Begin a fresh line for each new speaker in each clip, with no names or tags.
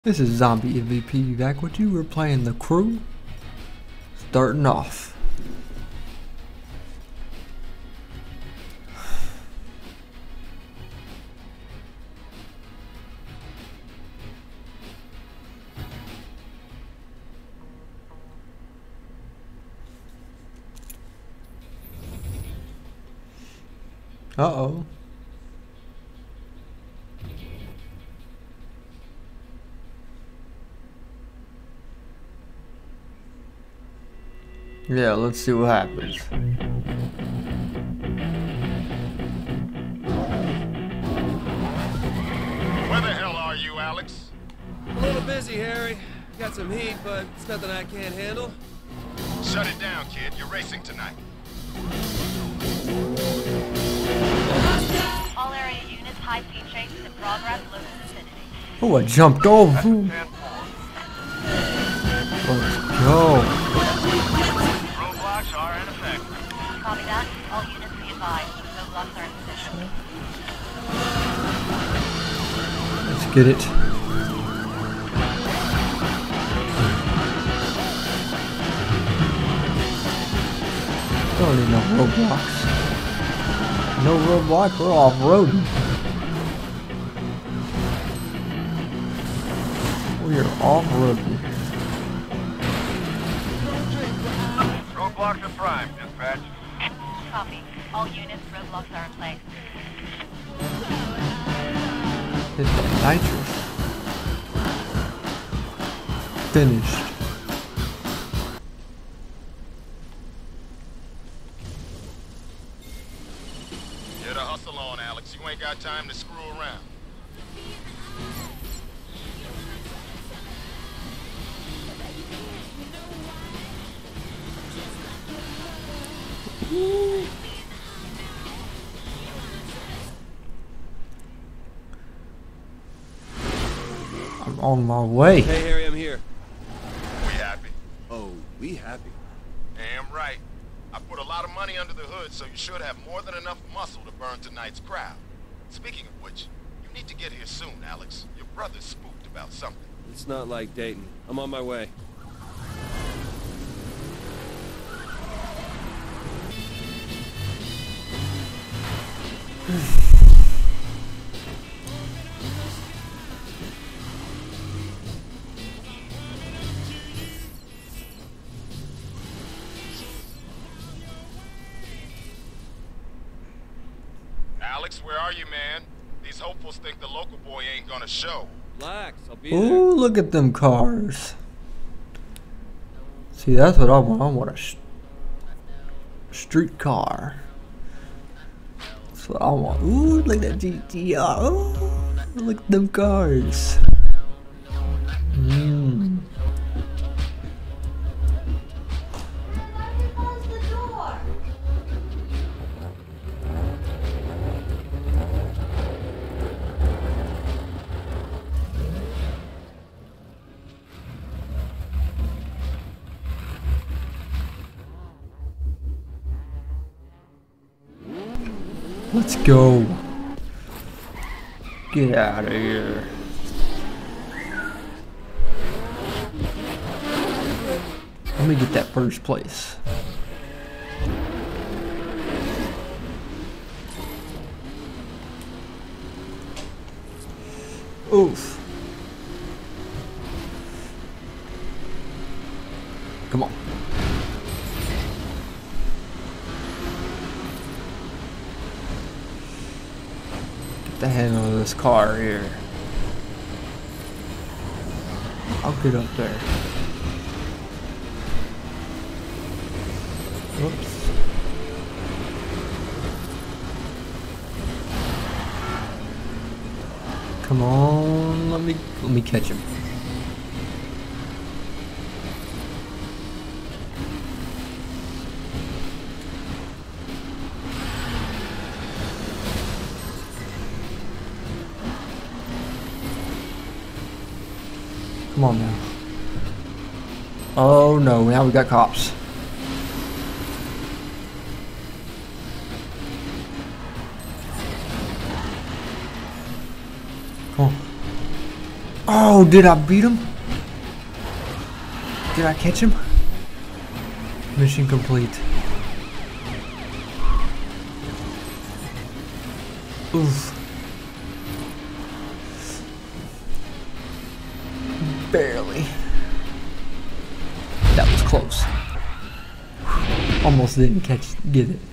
This is Zombie MVP back with you. We're playing The Crew. Starting off. Uh-oh. Yeah, let's see what happens.
Where the hell are you, Alex?
A little busy, Harry. Got some heat, but it's nothing I can't handle.
Shut it down, kid. You're racing tonight.
All area units, high-speed chases in progress, local vicinity.
Oh, I jumped over. Let's go.
Roadblocks are in effect.
Copy that. All units be advised. Roadblocks are in position.
Let's get it. Don't need no roadblocks. No roadblock, we're off-roading. We're off-roading.
Roadblocks are prime, dispatch.
Copy. All units, roadblocks are in place.
Hit that nitrous. Finished.
Get a hustle on, Alex. You ain't got time to screw around.
I'm on my way.
Hey, Harry, I'm here.
We happy?
Oh, we happy.
Damn right. I put a lot of money under the hood, so you should have more than enough muscle to burn tonight's crowd. Speaking of which, you need to get here soon, Alex. Your brother's spooked about something.
It's not like Dayton. I'm on my way.
Alex, where are you, man? These hopefuls think the local boy ain't gonna show.
Relax, I'll be there.
Ooh, look at them cars. See, that's what I want. I want a street car. That's what I want. Ooh, look at that GTR. Ooh, look at them cars. Let's go. Get out of here. Let me get that first place. Oof. Come on. The handle of this car here. I'll get up there. Whoops. Come on, let me catch him. Come on now. Oh no, now we got cops. Come on. Oh, did I beat him? Did I catch him? Mission complete. Oof. Barely. That was close. Almost didn't get it.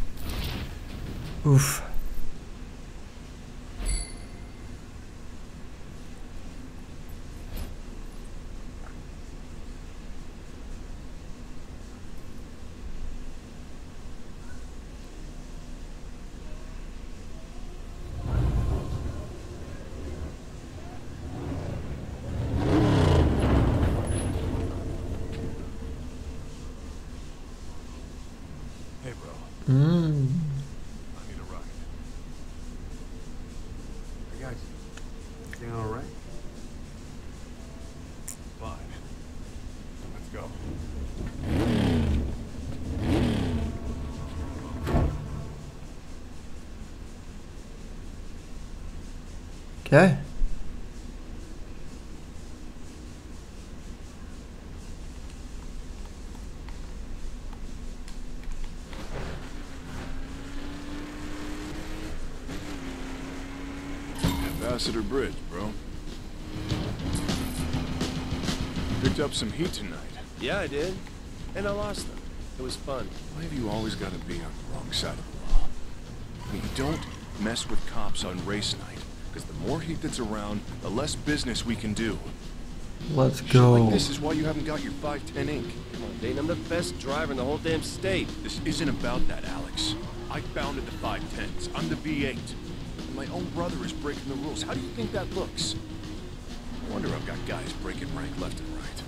Oof.
Hey, bro.
Mm.
I need a ride. I got you. Everything all right? Fine. Let's go.
Okay.
Ambassador Bridge, bro. Picked up some heat tonight.
Yeah, I did. And I lost them. It was fun.
Why have you always got to be on the wrong side of the law? I mean, you don't mess with cops on race night, because the more heat that's around, the less business we can do.
Let's
Shit
go.
like this is why you haven't got your 510 ink.
Come on, Dayton, I'm the best driver in the whole damn state.
This isn't about that, Alex. I founded the 510s. I'm the V8. And my own brother is breaking the rules. How do you think that looks? No wonder I've got guys breaking rank left and right.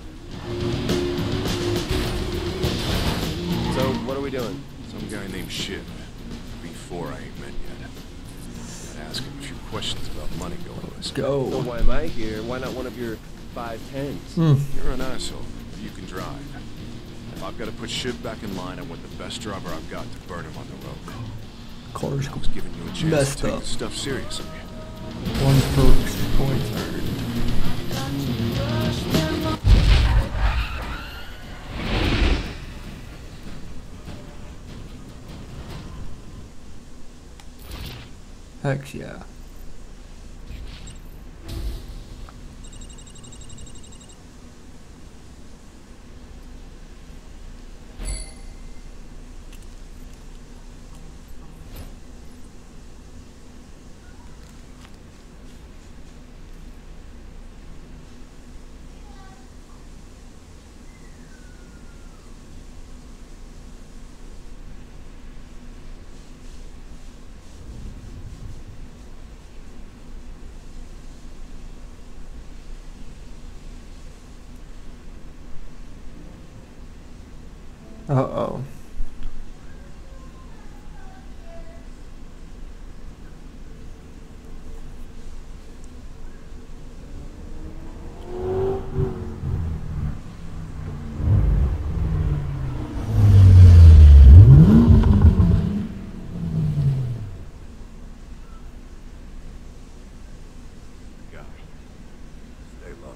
So, what are we doing?
Some guy named Shiv. V4 I ain't met yet. Gotta ask him a few questions about money going on.
So
Go.
why am I here? Why not one of your 510s?
You're an asshole, but you can drive. If I've got to put Shiv back in line, I want the best driver I've got to burn him on the road.
Cars
I was giving you a chance
messed
to take
up.
this stuff seriously.
1 perks, 23rd. Heck yeah. Uh-oh.
Guy, stay low.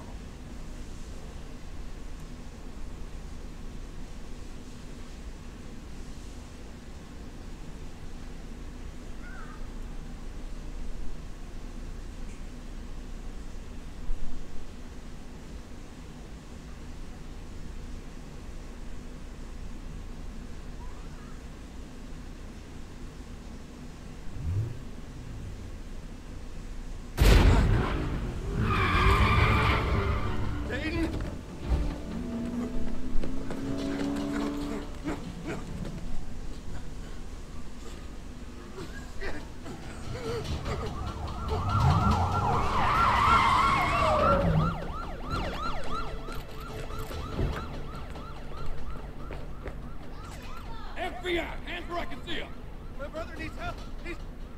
FBI! Hands where I can see him!
My brother needs help. He's...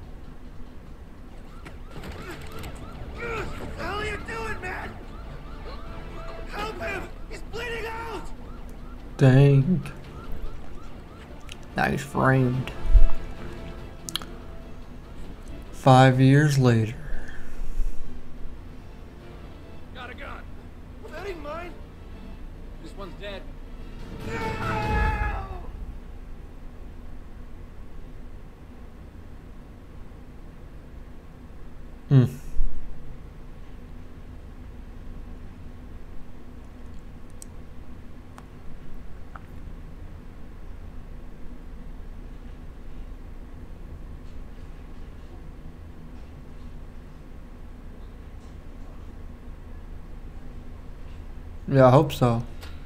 What the hell are you doing, man? Help him! He's bleeding out!
Dang. Now he's framed. 5 years later.
God
cutting mine?
This one's dead.
Hmm. Yeah, I hope so.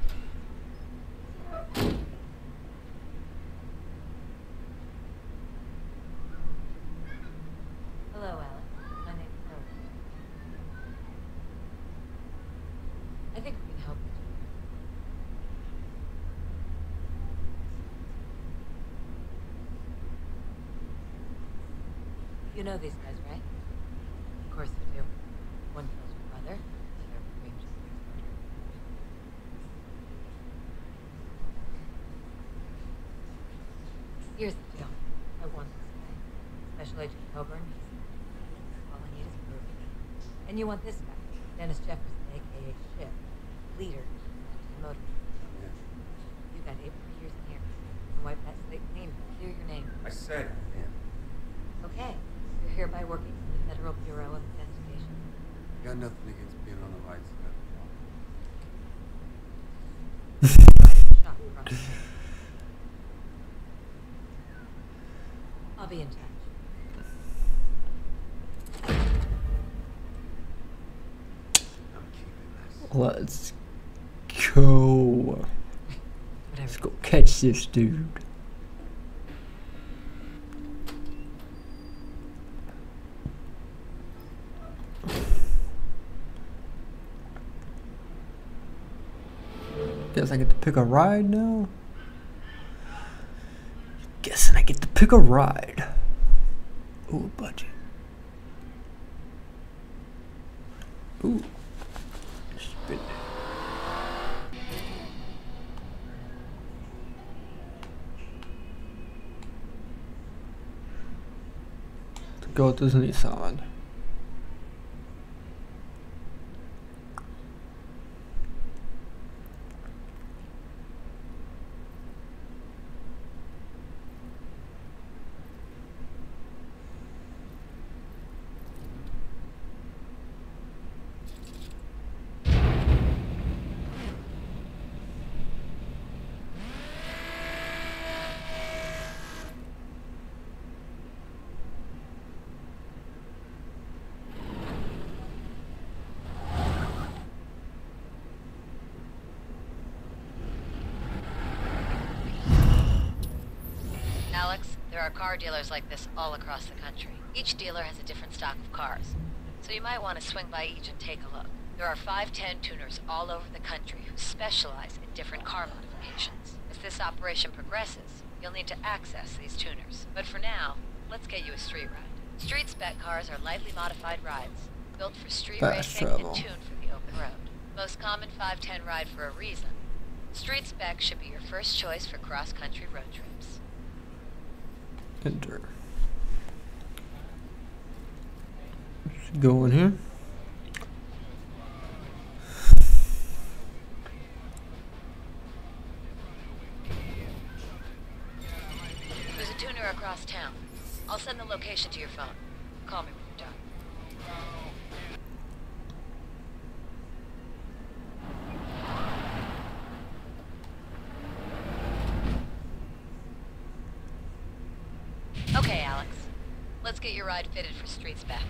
Hello, Alex. My name's Rose. I think we can help you. You know these guys, right? Of course you do. One kills your brother, the other arranges his murder. Here's the deal. I want this guy. Special Agent Coburn. All I need is proof. And you want this guy, Dennis Jefferson, a.k.a. Ship, leader of the motor. You got 8 more years in here. And wipe that slate clean. Clear your name.
I said, man.
Okay. You're hereby working for the Federal Bureau of Investigation.
Got nothing against being on the right side.
Riding the shop across the street. I'll be in touch.
I'm keeping this.
Let's go. Let's go catch this dude. Guess I get to pick a ride now? Guessing I get to pick a ride. Ooh, budget. Ooh. Spin it. To go with this Nissan.
Alex, there are car dealers like this all across the country. Each dealer has a different stock of cars, so you might want to swing by each and take a look. There are 510 tuners all over the country who specialize in different car modifications. As this operation progresses, you'll need to access these tuners. But for now, let's get you a street ride. Street spec cars are lightly modified rides, built for street
Fast
racing
travel.
and tuned for the open road. Most common 510 ride for a reason. Street spec should be your first choice for cross-country road trips.
Enter. Let's go in here.
There's a tuner across town. I'll send the location to your phone. Call me when you're done. Okay, Alex. Let's get your ride fitted for street spec.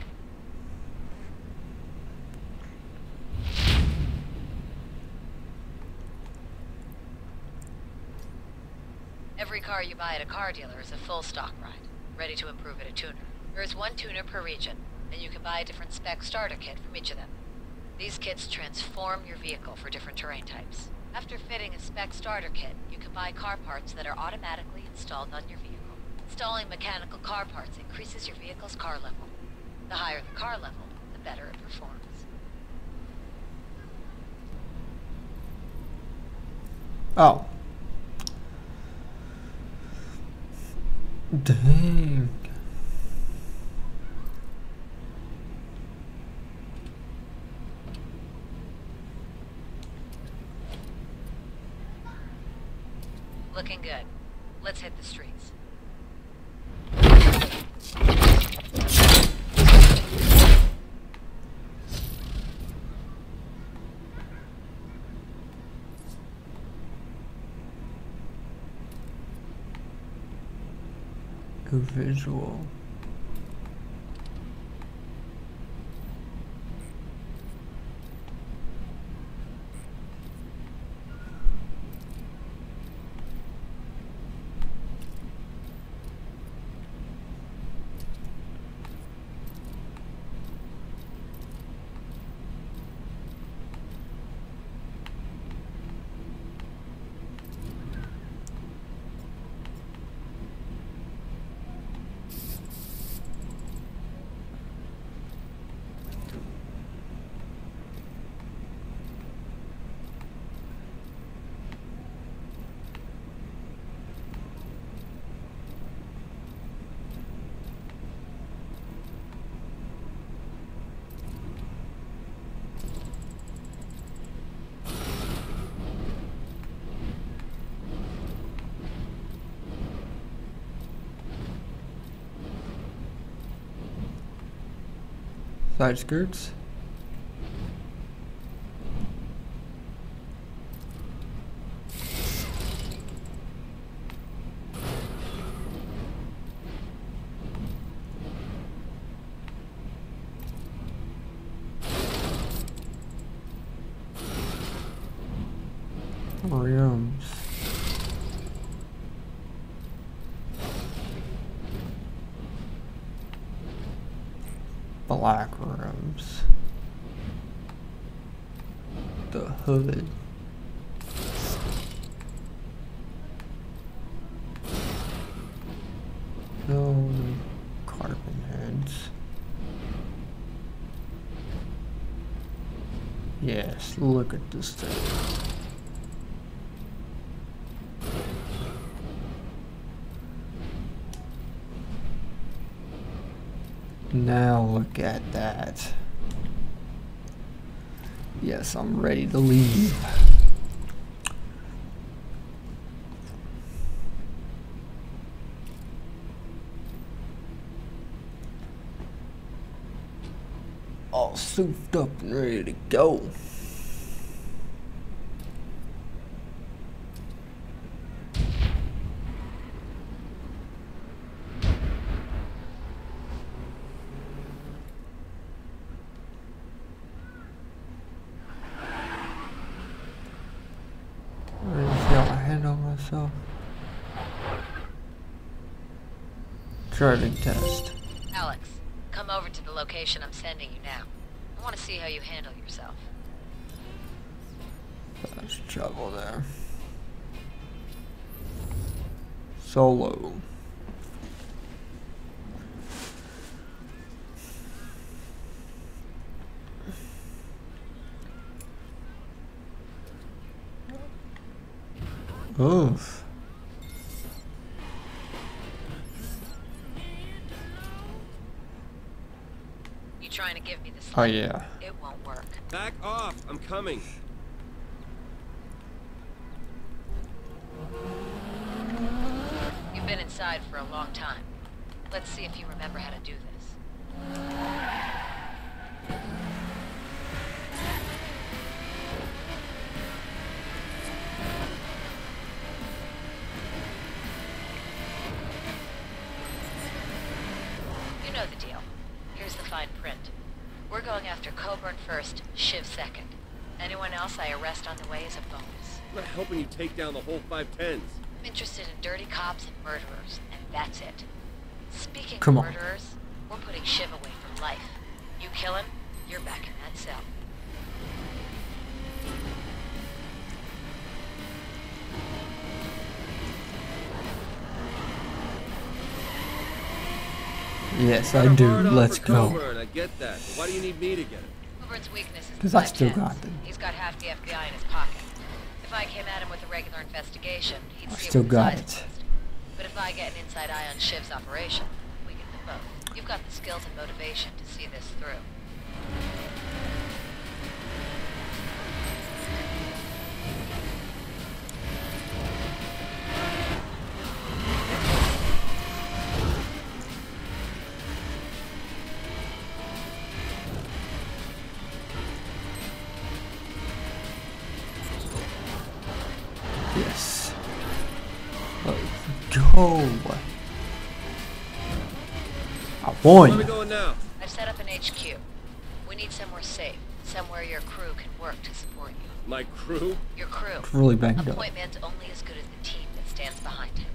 Every car you buy at a car dealer is a full stock ride, ready to improve at a tuner. There is one tuner per region, and you can buy a different spec starter kit from each of them. These kits transform your vehicle for different terrain types. After fitting a spec starter kit, you can buy car parts that are automatically installed on your vehicle. Installing mechanical car parts increases your vehicle's car level. The higher the car level, the better it performs.
Oh. Dang.
Looking good. Let's hit the streets.
A visual. Side skirts. Rims. Black rims. The hood. No carbon heads. Yes, look at this thing. Now look at that. Yes, I'm ready to leave. All souped up and ready to go. Driving test.
Alex, come over to the location I'm sending you now. I want to see how you handle yourself.
There's trouble there. Solo. Oof.
Trying to give me this.
Oh yeah.
It won't work.
Back off! I'm coming.
You've been inside for a long time. Let's see if you remember how to do this. You know the deal. Here's the fine print. We're going after Coburn first, Shiv second. Anyone else I arrest on the way is a bonus.
I'm not helping you take down the whole 510s.
I'm interested in dirty cops and murderers, and that's it. Speaking
Come
of
on.
murderers, we're putting Shiv away from life. You kill him, you're back in that cell.
Yes, I do.
Hard on
Let's
for
go.
Coburn, I get that. But why do you need me to get it?
Coburn's weakness is
'Cause
the
I still
510s.
got them.
He's got half the FBI in his pocket. If I came at him with a regular investigation, he'd
I
see
still
it with his
got
eyes
it.
closed. But if I get an inside eye on Shiv's operation, we get them both. You've got the skills and motivation to see this through.
ho. I
Where are we
won.
going now?
I've set up an HQ. We need somewhere safe, somewhere your crew can work to support you.
My crew?
Your crew.
It's really banged
A
up.
point man's only as good as the team that stands behind him.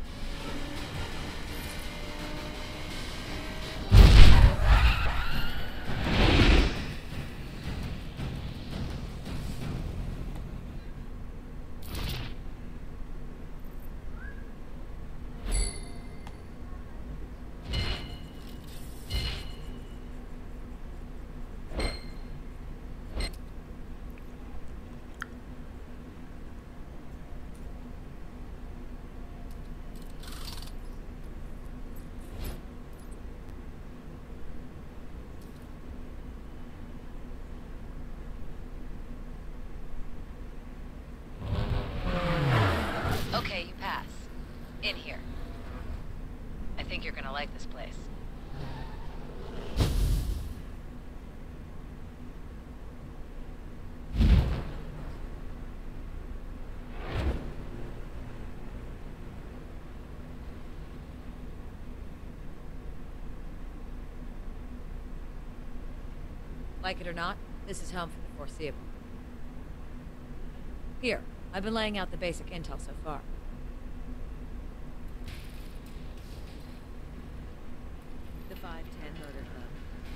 Okay, you pass. In here. I think you're gonna like this place. Like it or not, this is home for the foreseeable. Here, I've been laying out the basic intel so far. The 510 Motor Club.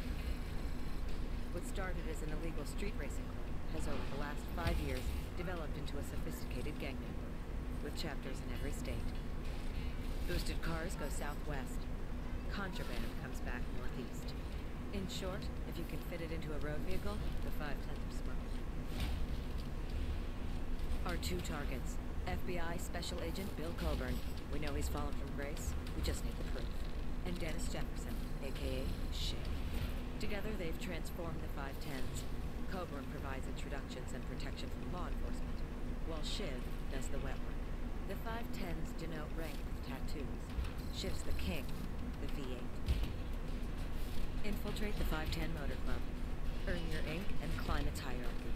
What started as an illegal street racing club has over the last 5 years developed into a sophisticated gang network, with chapters in every state. Boosted cars go southwest. Contraband comes back northeast. In short, if you can fit it into a road vehicle, the 510 are smart. Our two targets. FBI Special Agent Bill Coburn. We know he's fallen from grace. We just need the proof. And Dennis Jefferson, a.k.a. Shiv. Together, they've transformed the 510s. Coburn provides introductions and protection from law enforcement, while Shiv does the wet work. The 510s denote rank with tattoos. Shiv's the king, the V8. Infiltrate the 510 Motor Club. Earn your ink and climb its hierarchy.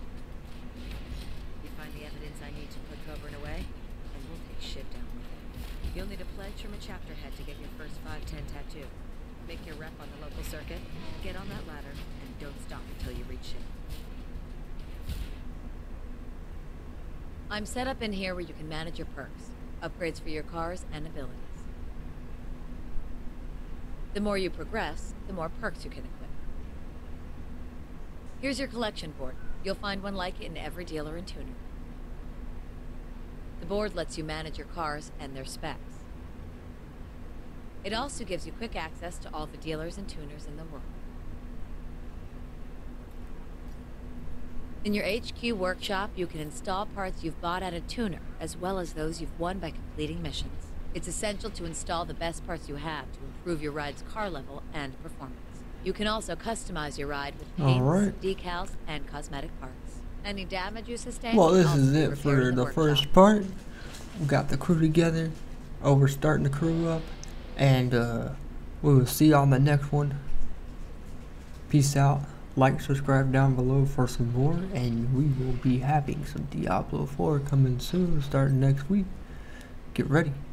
You find the evidence I need to put Coburn away, and we'll take Shiv down with it. You'll need a pledge from a chapter head to get your first 510 tattoo. Make your rep on the local circuit, get on that ladder, and don't stop until you reach Shiv. I'm set up in here where you can manage your perks, upgrades for your cars, and abilities. The more you progress, the more perks you can equip. Here's your collection board. You'll find one like it in every dealer and tuner. The board lets you manage your cars and their specs. It also gives you quick access to all the dealers and tuners in the world. In your HQ workshop, you can install parts you've bought at a tuner, as well as those you've won by completing missions. It's essential to install the best parts you have to improve your ride's car level and performance. You can also customize your ride with paints, decals, and cosmetic parts. Any damage you sustain.
Well, this is it for the first part. We got the crew together. Oh, we're starting the crew up. And we will see you on the next one. Peace out. Like, subscribe down below for some more. And we will be having some Diablo 4 coming soon, starting next week. Get ready.